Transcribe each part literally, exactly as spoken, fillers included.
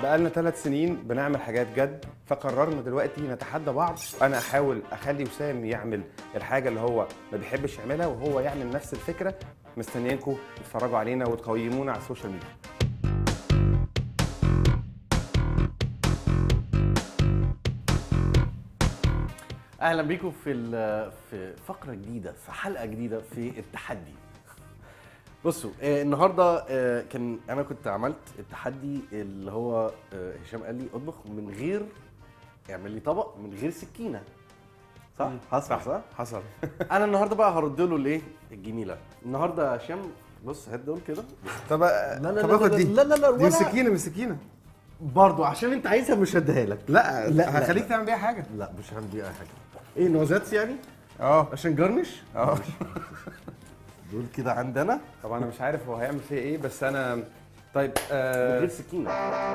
بقالنا ثلاث سنين بنعمل حاجات جد، فقررنا دلوقتي نتحدى بعض. انا احاول اخلي وسام يعمل الحاجه اللي هو ما بيحبش يعملها، وهو يعمل نفس الفكره. مستنيينكم تتفرجوا علينا وتقيمونا على السوشيال ميديا. اهلا بيكم في في فقره جديده، في حلقه جديده في التحدي. بصوا آه النهارده آه كان انا كنت عملت التحدي اللي هو آه هشام قال لي اطبخ من غير، اعمل لي طبق من غير سكينه، صح؟ حصل صح؟ صح؟ حصل. انا النهارده بقى هرد له الايه الجميله. النهارده هشام بص هات دول كده. طب لا لا طب لا اخد دي. لا لا لا دي سكينه مش سكينه برضه عشان انت عايزها مش هديها لك. لا, لا هخليك تعمل بيها حاجه. لا مش هعمل بيها حاجه. ايه نوزاتس يعني؟ اه عشان جرنش؟ اه دول كده عندنا. طبعا انا مش عارف هو هيعمل فيها ايه، بس انا طيب من آه غير سكينه.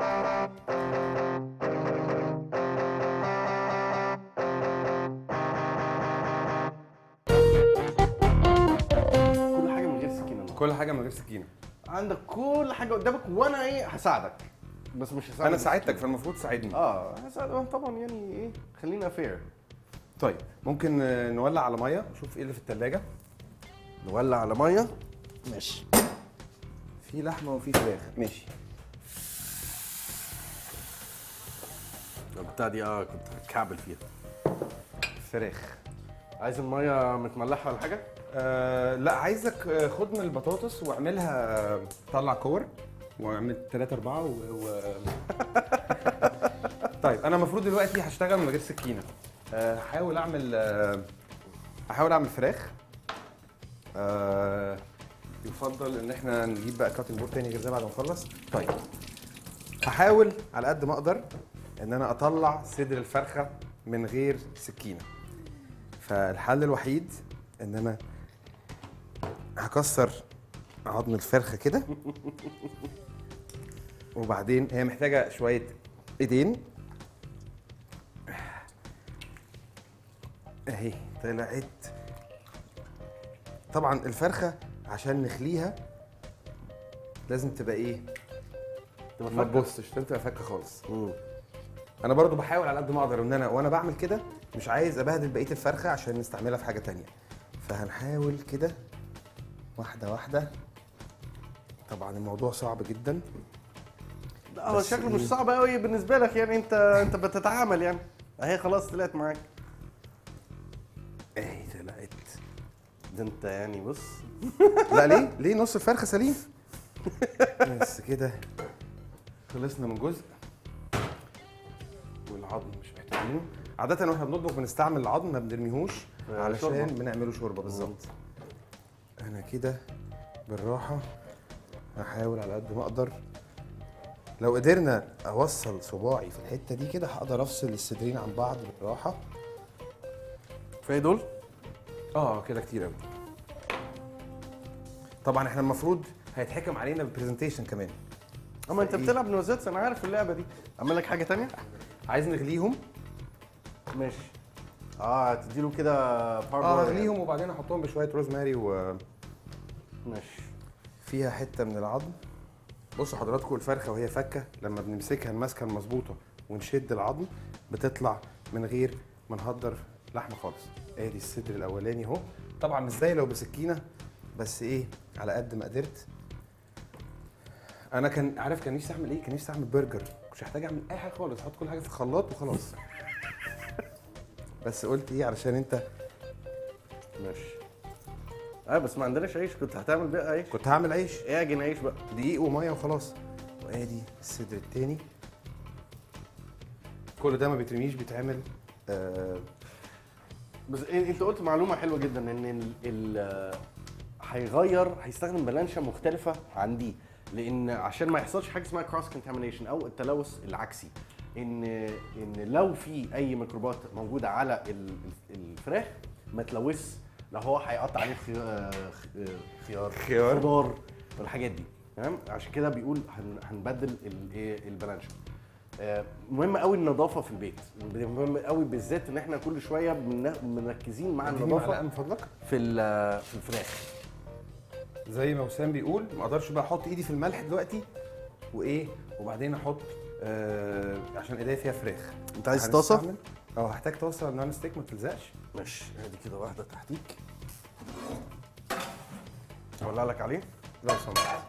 كل حاجه من غير سكينه. كل حاجه من غير سكينه. عندك كل حاجه قدامك وانا ايه هساعدك، بس مش هساعدك. انا ساعدتك فالمفروض تساعدني. اه هساعدك طبعا، يعني ايه خلينا فير. طيب ممكن نولع على ميه نشوف ايه اللي في الثلاجه. نولع على ميه. ماشي. في لحمه وفي فراخ. ماشي. البتاع دي اه كنت هتكعبل فيها. فراخ. عايز الميه متملحه ولا حاجه؟ آه لا، عايزك خد من البطاطس واعملها، طلع كور واعمل ثلاثة أربعة و... و... طيب أنا المفروض دلوقتي هشتغل من غير سكينة. آه، هحاول أعمل آه، هحاول أعمل فراخ. آه، يفضل إن إحنا نجيب بقى كاتنج بورد تاني غير ده بعد ما نخلص. طيب هحاول على قد ما أقدر إن أنا أطلع صدر الفرخة من غير سكينة. فالحل الوحيد إن أنا هكسر عظم الفرخه كده، وبعدين هي محتاجه شويه ايدين اهي طلعت. طبعا الفرخه عشان نخليها لازم تبقى ايه، ما تبصش، لازم تبقى فكه خالص. مم. انا برضو بحاول على قد ما اقدر ان انا وانا بعمل كده مش عايز ابهدل بقيه الفرخه عشان نستعملها في حاجه تانية. فهنحاول كده واحده واحده. طبعا الموضوع صعب جدا. لا هو شكله مش صعب قوي بالنسبه لك، يعني انت انت بتتعامل يعني. اهي خلاص طلعت معاك. اهي طلعت. ده انت يعني بص. لا ليه؟ ليه نص الفرخه سليم؟ بس كده خلصنا من جزء، والعظم مش محتاجينه. عاده واحنا بنطبخ بنستعمل العظم ما بنرميهوش علشان بنعمله شوربه. بالظبط. انا كده بالراحه هحاول على قد ما اقدر. لو قدرنا اوصل صباعي في الحته دي كده هقدر افصل الصدرين عن بعض بالراحه. كفايه دول؟ اه كده كتير قوي. طبعا احنا المفروض هيتحكم علينا بالبرزنتيشن كمان. اما انت بتلعب نوزاتس، انا عارف اللعبه دي. اعمل لك حاجه تانية؟ عايز نغليهم. ماشي. اه تديله كده باربر. اه اغليهم وبعدين احطهم بشويه روزماري و ماشي. فيها حته من العظم. بصوا حضراتكم الفرخه وهي فكه لما بنمسكها المسكه المظبوطه ونشد العظم بتطلع من غير ما نهدر لحمه خالص. ادي الصدر الاولاني اهو. طبعا مش زي لو بسكينه، بس ايه على قد ما قدرت. انا كان عارف كان نفسي اعمل ايه؟ كان نفسي اعمل برجر، مش هحتاج اعمل اي حاجه خالص، احط كل حاجه في الخلاط وخلاص. بس قلت ايه علشان انت. ماشي. اه بس ما عندناش عيش، كنت هتعمل بقى عيش. كنت هعمل عيش. اعجن عيش بقى. دقيق وميه وخلاص. وادي الصدر التاني. كل ده ما بيترميش، بيتعمل آه. بس انت قلت معلومه حلوه جدا، ان ال ال هيغير، هيستخدم بلانشه مختلفه عن دي، لان عشان ما يحصلش حاجه اسمها كروس كونتامينيشن او التلوث العكسي. ان ان لو في اي ميكروبات موجوده على الفراخ ما تلوث، لو هو هيقطع عليه خيار خيار خضار والحاجات دي، تمام؟ عشان كده بيقول هنبدل الايه البلانشه. مهم قوي النظافه في البيت، مهم قوي بالذات ان احنا كل شويه مركزين مع النظافه من فضلك في في الفراخ. زي ما وسام بيقول ما اقدرش بقى احط ايدي في الملح دلوقتي وايه وبعدين احط آه عشان ايديا فيها فراخ. انت عايز طاسه؟ اه هحتاج طاسه نون ستيك ما تلزقش. ماشي، ادي كده واحده تحتيك. اولع لك عليه؟ لو سمحت.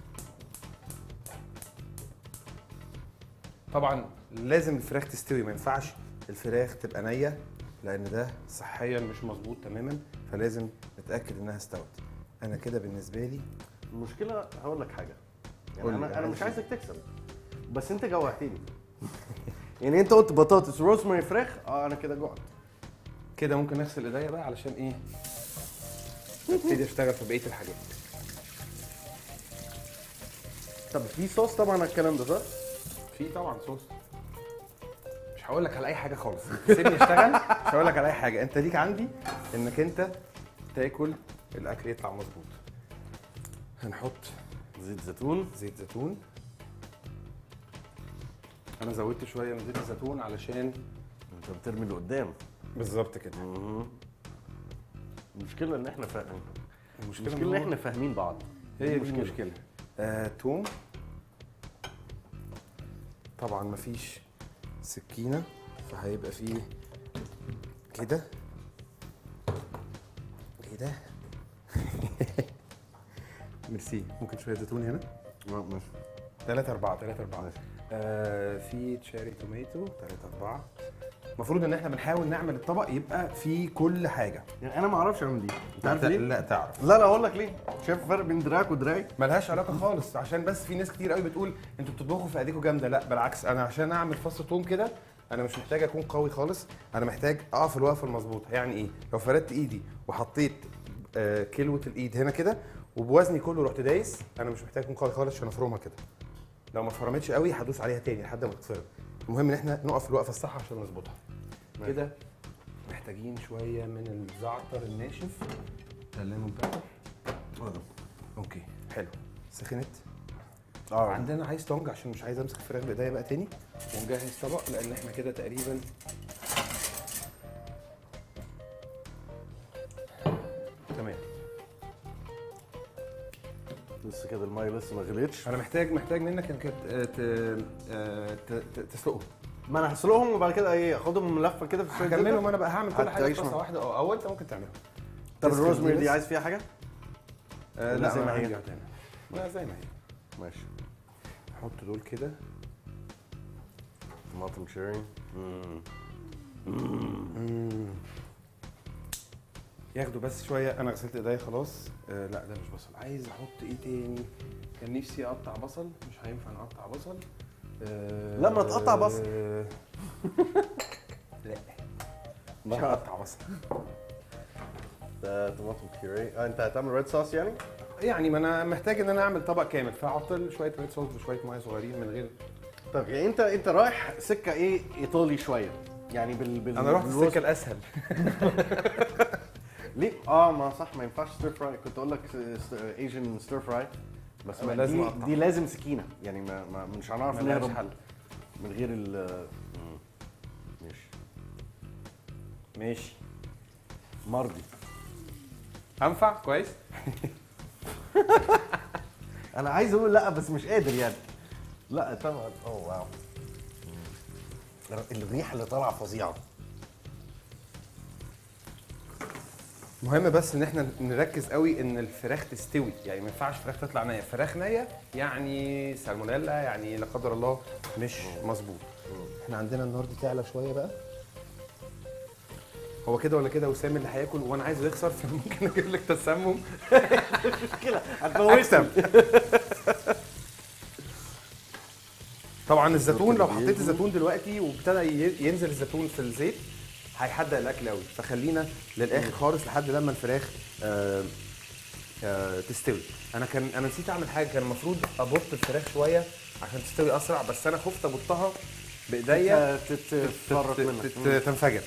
طبعا لازم الفراخ تستوي، ما ينفعش الفراخ تبقى نيه لان ده صحيا مش مظبوط تماما، فلازم نتاكد انها استوت. انا كده بالنسبه لي المشكله هقول لك حاجه، يعني قول لي، انا انا عايز مش إيه؟ عايزك تكسب، بس انت جوعتني. يعني انت قلت بطاطس روزماري فراخ، اه انا كده جوعت. كده ممكن نغسل ايديا بقى علشان ايه ابتدي اشتغل في بقيه الحاجات. طب في صوص طبعا على الكلام ده صح؟ في طبعا صوص. مش هقول لك على اي حاجه خالص، سيبني اشتغل. مش هقول لك على اي حاجه، انت ليك عندي انك انت تاكل الاكل يطلع مظبوط. هنحط زيت زيتون. زيت زيتون. انا زودت شويه من زيت الزيتون علشان انت بترمي لقدام. بالظبط كده. المشكله ان احنا فاهمين. المشكله المشكله ان احنا فاهمين بعض. هي دي المشكله. آه، توم. طبعا مفيش سكينه فهيبقى فيه كده كده. ميرسي. ممكن شويه زيتون هنا. ماشي. ثلاثة أربعة ثلاثة أربعة. آه في تشيري توميتو ثلاثة أربعة. المفروض ان احنا بنحاول نعمل الطبق يبقى فيه كل حاجه. يعني انا ما اعرفش اعمل دي، انت عارف ليه؟ لا تعرف. لا لا اقول لك ليه. شايف الفرق بين دراعك ودراعي؟ ملهاش علاقه خالص، عشان بس في ناس كتير قوي بتقول انتوا بتطبخوا في ايديكم جامده. لا بالعكس، انا عشان اعمل فص ثوم كده انا مش محتاج اكون قوي خالص، انا محتاج اقف الوقفه المظبوطه. يعني ايه؟ لو فردت ايدي وحطيت آه كلوه الايد هنا كده وبوزني كله رحت دايس، انا مش محتاج اكون قوي خالص عشان افرمها كده. لو ما فرمتش قوي هدوس عليها تاني لحد ما تتفرم. المهم ان احنا نقف الوقفه الصح عشان نظبطها كده. محتاجين شويه من الزعتر الناشف. الليمون بيبر. اوكي حلو. سخنت. اه عندنا عايز تونج عشان مش عايز امسك الفراخ بايديا بقى تاني، ونجهز طبق لان احنا كده تقريبا تمام. لسه كده الميه لسه ما غليتش. انا محتاج محتاج منك انك ت- ت- ت- ت- تسلقهم. ما انا هسلقهم وبعد كده ايه اخدهم لفه كده في شويه زبدة. هكملهم انا بقى، هعمل كل حاجه في هتعيش طاسه مع- واحده اه او انت ممكن تعملها. طب تسلق الروزماري بس. دي عايز فيها حاجه؟ آه ولا لا زي ما ما هي؟ هي تاني. لا زي ما هي. ماشي. نحط دول كده. طماطم شيري. ياخدوا بس شويه. انا غسلت ايديا خلاص. آه لا ده مش بصل. عايز احط ايه تاني؟ كان نفسي اقطع بصل، مش هينفع نقطع بصل. آه لما تقطع بصل. آه لا مش هقطع بصل. ده طماطم بيوري. اه انت هتعمل ريد صوص يعني؟ يعني ما انا محتاج ان انا اعمل طبق كامل، فاحط له شويه ريد صوص وشويه ميه صغيرين من غير. طب يعني انت انت رايح سكه ايه ايطالي شويه يعني بال بال انا رحت بالروز- السكه الاسهل. ليه؟ اه ما صح ما ينفعش ستير فراي، كنت اقول لك ايجن ستير فراي بس أنا ما لازم دي, أقطع. دي لازم سكينه يعني ما, ما مش هنعرف ملهاش نهرب حل. من غير ال مم. ماشي ماشي. مرضي. هنفع كويس. انا عايز اقول لا بس مش قادر يعني. لا طبعا. اوه واو. الريحه اللي طالعه فظيعه. مهم بس ان احنا نركز قوي ان الفراخ تستوي، يعني ما ينفعش فراخ تطلع نيه. فراخ نيه يعني سالمونيلا، يعني لا قدر الله مش مظبوط. احنا عندنا النار دي تعلى شويه بقى. هو كده ولا كده وسام اللي هياكل وانا عايزه يخسر، فممكن اجيب لك تسمم. مشكله هتفوتني. طبعا الزيتون لو حطيت الزيتون دلوقتي وابتدى ي- ينزل الزيتون في الزيت هيحدق الاكل قوي، فخلينا للاخر خالص لحد لما الفراخ آه آه تستوي. انا كان انا نسيت اعمل حاجه، كان المفروض ابط الفراخ شويه عشان تستوي اسرع، بس انا خفت ابطها بايديا تتفرق منك. تت- تنفجر.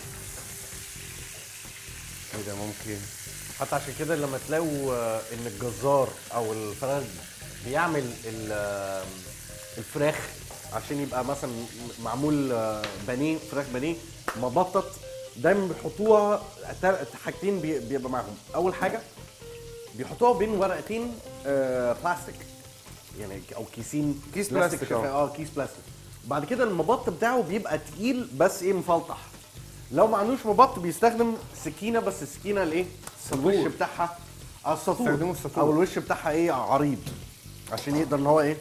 ايه ده ممكن. حتى عشان كده لما تلاقوا آه، ان الجزار او الفراخ بيعمل ال- آه، الفراخ عشان يبقى مثلا معمول آه، بانيه فراخ بانيه مبطط، دايما بيحطوها تل- حاجتين بي- بيبقى معاهم. اول حاجه بيحطوها بين ورقتين آه، بلاستيك يعني او كيسين كيس بلاستيك، شفاف. اه كيس بلاستيك. وبعد كده المبط بتاعه بيبقى تقيل بس ايه مفلطح. لو ما عندوش مبط بيستخدم سكينه، بس السكينه الايه الوش بتاعها آه، الساطور استخدموا الساطور. او الوش بتاعها ايه عريض عشان يقدر ان هو ايه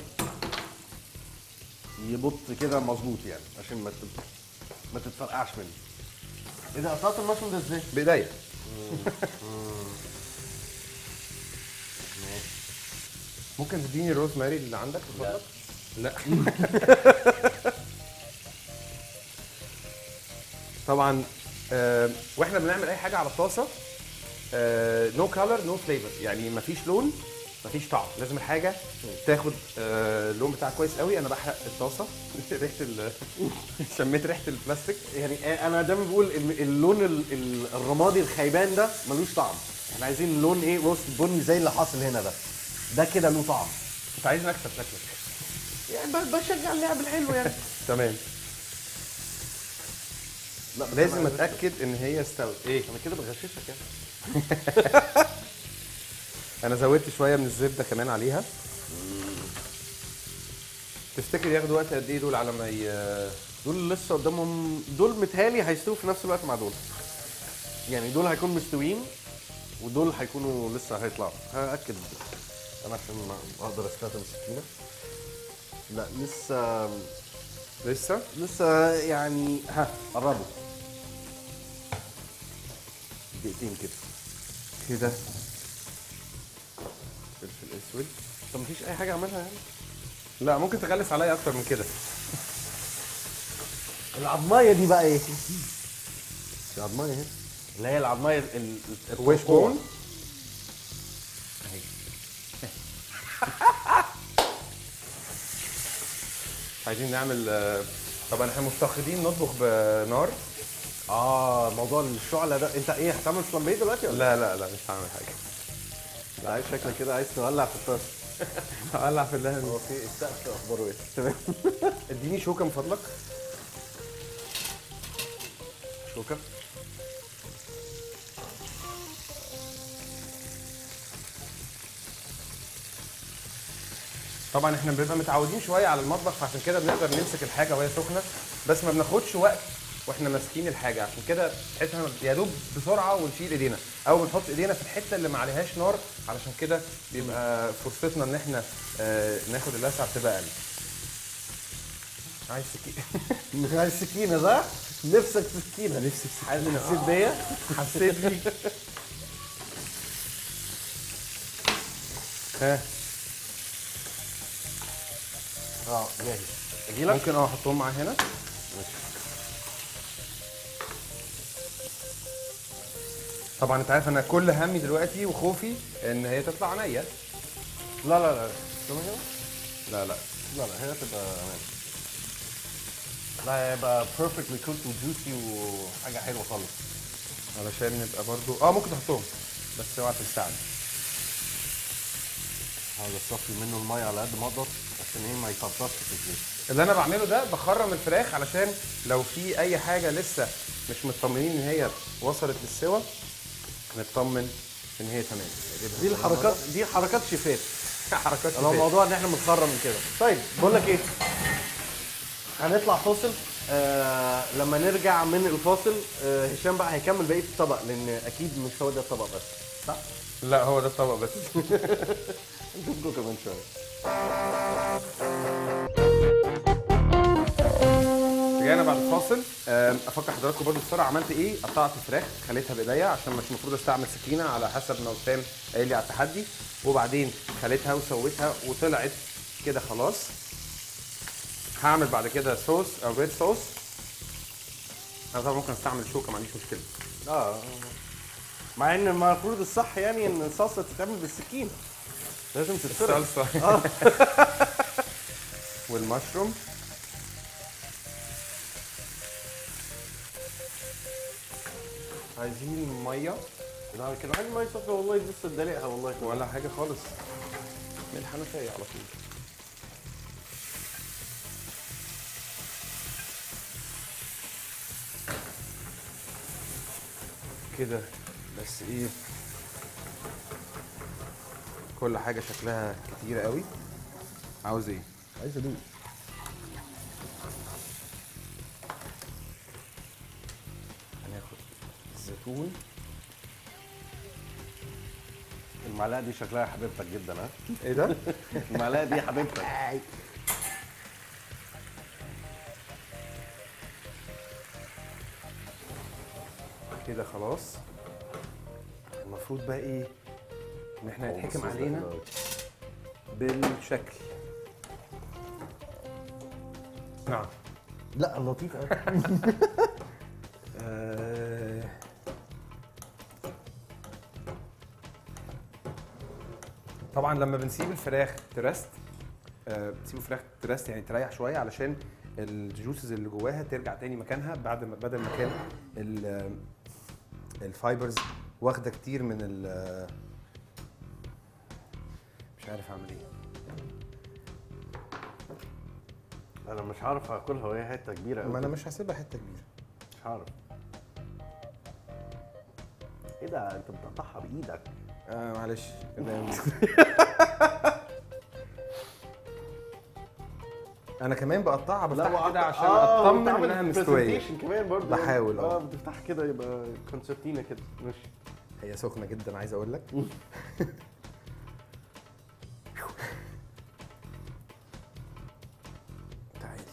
يبط كده مظبوط يعني عشان ما تت- ما تتفرقعش منه. ايه ده قطعت المشروم ده ازاي؟ بايديا. ممكن تديني الروز ماري اللي عندك من فضلك؟ لا. طبعا آه، واحنا بنعمل اي حاجه على الطاسه نو كالر نو فليفر، يعني مفيش لون مفيش طعم، لازم الحاجه تاخد آه، اللون بتاعها كويس قوي. انا بحرق الطاسه. ريحه ال شميت ريحه البلاستيك. يعني انا دايما بقول ان اللون ال- ال- الرمادي الخيبان ده ملوش طعم. احنا عايزين اللون ايه روست بني زي اللي حاصل هنا ده. ده كده له طعم. انت عايز نكسب شكلك. يعني ب- بشجع اللعب الحلو يعني. تمام. لا بس لازم أنا- اتاكد ان هي استوت. ايه انا كده بغششك يعني. انا زودت شويه من الزبده كمان عليها. تفتكر ياخدوا وقت قد ايه دول على ما ي... دول لسه قدامهم، دول متهيألي هيستووا في نفس الوقت مع دول. يعني دول هيكونوا مستويين ودول هيكونوا لسه هيطلعوا. هاكد انا عشان ما اقدر استخدم سكينه. لا لسه لسه؟ لسه يعني ها قربوا دقيقتين كده. كده فلفل اسود. طب مفيش اي حاجه اعملها يعني؟ لا ممكن تغلس عليا اكتر من كده. العضمايه دي بقى ايه؟ العضمايه اهي اللي هي العضمايه ال- ال- ويش بون. اهي. عايزين نعمل آه، طبعا احنا مفتقدين نطبخ بنار. اه موضوع الشعله ده انت ايه هتعمل فلامبيه دلوقتي ولا؟ لا لا لا مش هعمل حاجه. لا عايز شكلك كده عايز تولع في الطاسه. هولع في اللهن. هو في السقف اخباره ايه؟ تمام. اديني شوكه من فضلك. شوكه. طبعا احنا بنبقى متعودين شويه على المطبخ، فعشان كده بنقدر نمسك الحاجه وهي سخنه، بس ما بناخدش وقت واحنا ماسكين الحاجه، عشان كده تحس إحنا يا دوب بسرعه ونشيل ايدينا او بنحط ايدينا في الحته اللي ما عليهاش نار، علشان كده بيبقى فرصتنا ان احنا آه، ناخد اللسعه بتبقى اقل. عايز سكينه. عايز سكينه صح؟ نفسك في سكينه. نفسي في سكينه. حسيت بيا؟ حسيت بيك. ها اه جاهز. اجي لك؟ ممكن اه احطهم معايا هنا. طبعا انت عارف انا كل همي دلوقتي وخوفي ان هي تطلع نيه. لا لا لا شو كده؟ لا لا لا لا هي تبقى امان. لا هيبقى perfectly cooked وجوسي وحاجه حلوه خالص. علشان نبقى برضو اه ممكن تحطهم بس اوعى تستعجل. هقعد اصفي منه الميه على قد ما اقدر عشان ايه ما يطرطش في الزيت. اللي انا بعمله ده بخرم الفراخ علشان لو في اي حاجه لسه مش مطمنين ان هي وصلت للسوا نطمن ان هي تمام. دي الحركات دي حركات شيفات. حركات لو شفاف. موضوع ان احنا بنخرم من كده. طيب بقول لك ايه؟ هنطلع فاصل. آه لما نرجع من الفاصل آه هشام بقى هيكمل بقيه الطبق لان اكيد مش هو ده الطبق بس صح؟ لا هو ده الطبق بس. نشوفكم كمان شويه. رجعنا بعد الفاصل. آم، افكر حضراتكم برضو بسرعه عملت ايه. قطعت الفراخ خليتها بايديا عشان مش المفروض استعمل سكينه على حسب ما وسام قايل لي على التحدي، وبعدين خليتها وسويتها وطلعت كده خلاص. هعمل بعد كده صوص او ريد صوص. انا طبعا ممكن استعمل شوكه ما عنديش مشكله. اه مع ان المفروض الصح يعني ان الصلصه تتعمل بالسكين. لازم تتسرق. الصلصه اه والمشروم. عايزين ميه لا كده حاجه ما يصفى والله لسه اتدلقها والله كمان. ولا حاجه خالص من الحنفيه على طول. كده بس ايه كل حاجه شكلها كتيره قوي. عاوز ايه؟ عايز ادوق. هناخد الزيتون. المعلقه دي شكلها حبيبتك جدا ها. ايه ده؟ المعلقه دي حبيبتك. كده خلاص. المفروض بقى ايه؟ ان احنا يتحكم علينا بالشكل. نعم. لا لطيف قوي. آه، طبعا لما بنسيب الفراخ ترست، آه، بنسيب الفراخ ترست يعني تريح شويه علشان الجوسز اللي جواها ترجع تاني مكانها، بعد ما بدل ما كان ال- الفايبرز واخده كتير من ال مش عارف اعمل ايه. انا مش عارف اكلها وهي حته كبيره قوي. ما انا مش هسيبها حته كبيره. مش عارف. ايه ده انت بتقطعها بايدك؟ آه معلش كده. انا كمان بقطعها بفتحها كده عشان آه اطمن انها مستويه. كمان برضه بحاول اه اه بتفتح كده يبقى كونسرتينا كده ماشي. هي سخنه جدا عايز اقول لك. تعالي.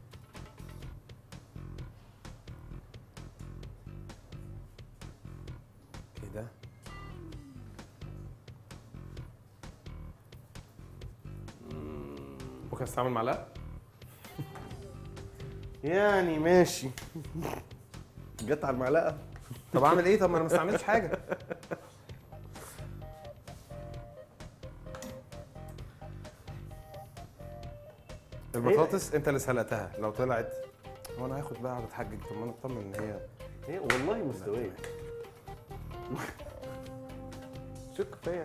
كده. ممكن استعمل معلقه؟ يعني ماشي. جت على المعلقه. طب اعمل ايه؟ طب ما انا ما استعملتش حاجه. البطاطس انت اللي سلقتها، لو طلعت وانا هاخد بقى اقعد اتحجج. طب ما انا اطمن ان هي هي والله مستويه. شك فيا.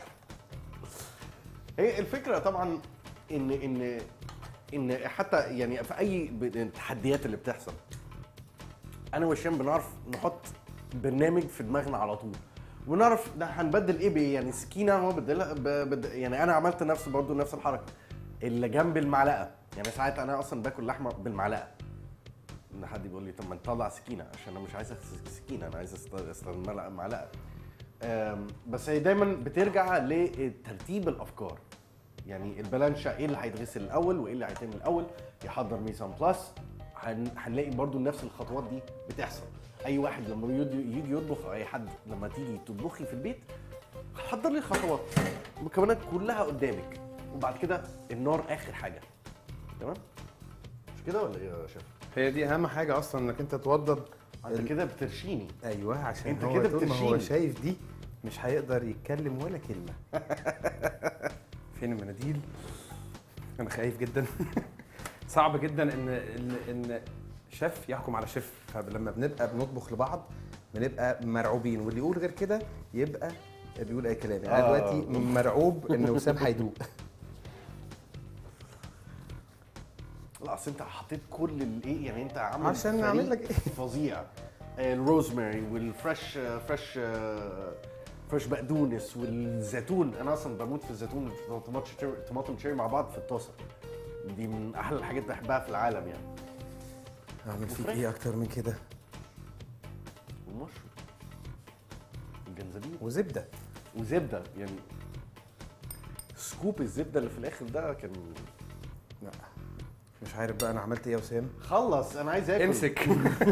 هي الفكره طبعا ان ان ان حتى يعني في اي ب- التحديات اللي بتحصل انا وهشام بنعرف نحط برنامج في دماغنا على طول ونعرف ده هنبدل ايه بايه. يعني سكينه هو بدلها ب- بد... يعني انا عملت نفس برضو نفس الحركه اللي جنب المعلقه. يعني ساعات انا اصلا باكل لحمه بالمعلقه ان حد بيقول لي طب ما نطلع سكينه عشان انا مش عايز أخس- سكينه انا عايز أست- استخدم معلقه معلقه. أم، بس هي دايما بترجع لترتيب الافكار. يعني البلانشا ايه اللي هيتغسل الاول وايه اللي هيتعمل الاول، يحضر ميسان بلاس. هن- هنلاقي برضو نفس الخطوات دي بتحصل. اي واحد لما يجي يجي يطبخ او اي حد لما تيجي تطبخي في البيت حضر لي الخطوات المكونات كلها قدامك وبعد كده النار اخر حاجه. تمام مش كده ولا ايه يا شيف؟ هي دي اهم حاجه اصلا، انك انت توضب. انت ال- كده بترشيني. ايوه عشان انت هو كده طول ما هو بترشيني. شايف دي مش هيقدر يتكلم ولا كلمه. فين المناديل؟ انا خايف جدا. صعب جدا ان ان ان شيف يحكم على شيف. فلما بنبقى بنطبخ لبعض بنبقى مرعوبين، واللي يقول غير كده يبقى بيقول اي كلام. يعني انا آه. دلوقتي مرعوب ان وسام هيدوق. لا اصل انت حطيت كل الايه يعني انت عامل عشان فريق نعمل لك إيه؟ فظيع. الروزماري والفريش فريش فريش بقدونس والزيتون. انا اصلا بموت في الزيتون طماطم شيري طماطم شيري مع بعض في الطاسه. دي من احلى الحاجات اللي بحبها في العالم يعني. اعمل فيك وفراخ. ايه اكتر من كده؟ والمشروم الجنزبيل وزبده. وزبده. يعني سكوب الزبده اللي في الاخر ده كان لا مش عارف بقى انا عملت ايه يا وسام. خلص انا عايز اكل. امسك.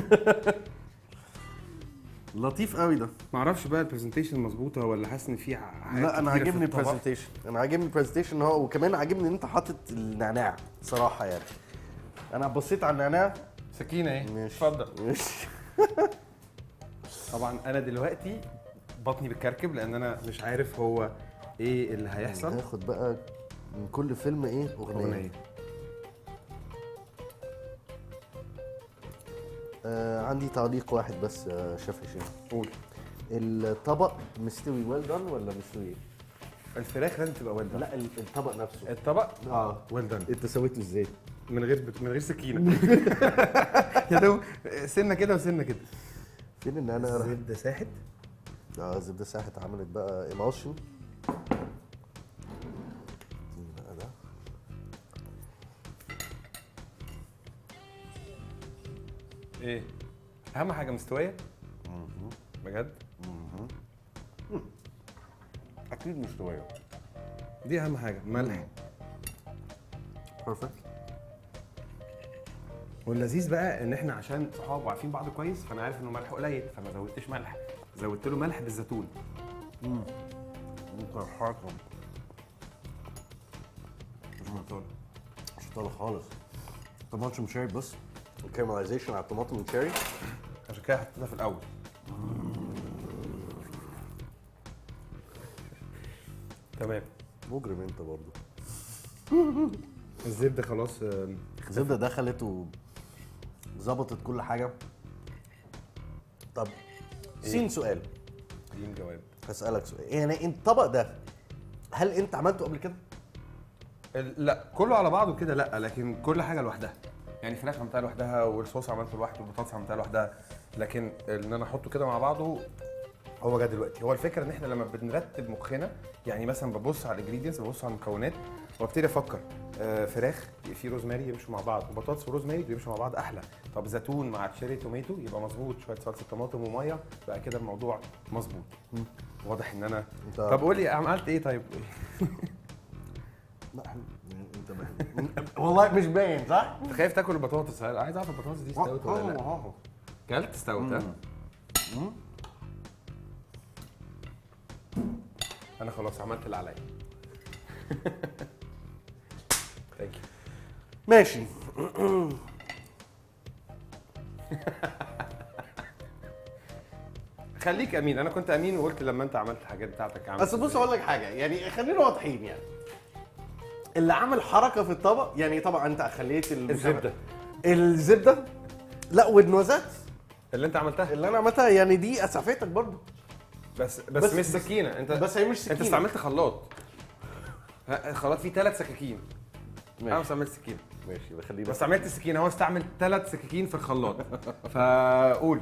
لطيف قوي ده. ما اعرفش بقى البرزنتيشن مظبوطه ولا حاسس ان في حاجات لا انا كتيرة في عاجبني الطبق. البرزنتيشن. انا عاجبني البرزنتيشن هو وكمان عاجبني ان انت حاطط النعناع صراحه يعني. انا بصيت على النعناع. سكينه اهي. ماشي. اتفضل. ماشي. طبعا انا دلوقتي بطني بتكركب لان انا مش عارف هو ايه اللي هيحصل. هاخد بقى من كل فيلم ايه اغنيه, اغنيه. آه عندي تعليق واحد بس يا شيف هشام. قول. الطبق مستوي ويل دان ولا مستوي؟ الفراخ لازم تبقى ويل دان. لا ال- الطبق نفسه. الطبق اه ويل دان انت سويته ازاي؟ من غير من غير سكينه. يا دوب سنه كده وسنه كده. فين ان انا الزبده ساحت. اه الزبده ساحت عملت بقى ايموشن. بقى ده ايه اهم حاجه مستويه بجد اكيد مستويه. دي اهم حاجه ملح. بيرفكت. واللذيذ بقى ان احنا عشان صحاب وعارفين بعض كويس فانا عارف انه ملح قليل فما زودتش ملح، زودت له ملح بالزيتون. امم انت حاكم مش مطول مش طالع خالص. طماطم شيري بص، الكارملايزيشن على الطماطم الشيري عشان كده حطيتها في الاول. تمام. مجرم انت برضه. الزبده خلاص. الزبده دخلت وظبطت كل حاجه. طب سين سؤال، دين جواب. هسألك سؤال، يعني انت الطبق ده هل انت عملته قبل كده؟ ال- لا كله على بعضه كده لا، لكن كل حاجه لوحدها. يعني الفراخ عملتها لوحدها والصوص عملته لوحده والبطاطس عملتها لوحدها، لكن ان انا احطه كده مع بعضه هو جه دلوقتي. هو الفكره ان احنا لما بنرتب مخنا يعني مثلا ببص على الانجريدينتس، ببص على المكونات وابتدي افكر آه فراخ في روزماري يمشوا مع بعض، وبطاطس وروزماري يمشوا مع بعض احلى. طب زيتون مع تشيري توميتو يبقى مظبوط، شويه صلصه طماطم وميه بقى كده الموضوع مظبوط. واضح ان انا انت طب قول لي عملت ايه طيب؟ لا حلو يعني انت باين. والله مش باين صح؟ انت خايف تاكل البطاطس؟ عايز اعرف البطاطس دي استوت ولا لا؟ اه كلت استوت ها؟ انا خلاص عملت اللي عليا. ثانك يو. ماشي. خليك امين، انا كنت امين وقلت لما انت عملت الحاجات بتاعتك عملت بس بص اقول لك حاجه، يعني خلينا واضحين، يعني اللي عمل حركه في الطبق، يعني طبعا انت خليت ال- الزبده الزبده لا والنوزات اللي انت عملتها اللي انا عملتها، يعني دي اسعفتك برضو. بس بس, بس- مش بس- سكينه انت. بس هي مش انت سكينة. استعملت خلاط. ها، الخلاط فيه ثلاث سكاكين. انا ماشي استعملت سكينه. ماشي بخليه بس بس. استعملت السكينه، هو استعمل ثلاث سكاكين في الخلاط. فقول.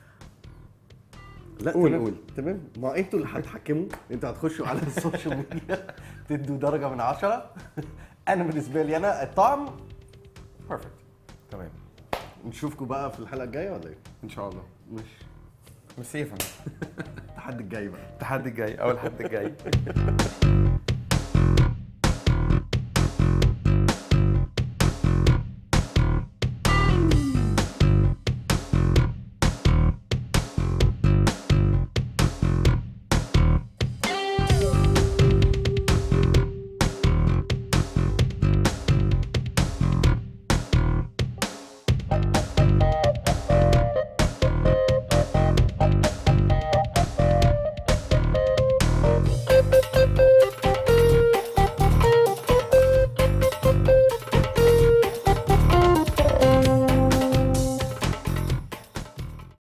لا قول- تمام. قول. تمام، ما انتوا اللي هتحكموا، انتوا هتخشوا على السوشيال ميديا تدوا درجه من عشرة. انا بالنسبه لي انا الطعم بيرفكت. تمام نشوفكم بقى في الحلقه الجايه ولا ايه؟ ان شاء الله. مش ميرسي يا فندم. التحدي الجاي بقى. التحدي الجاي او الحد الجاي.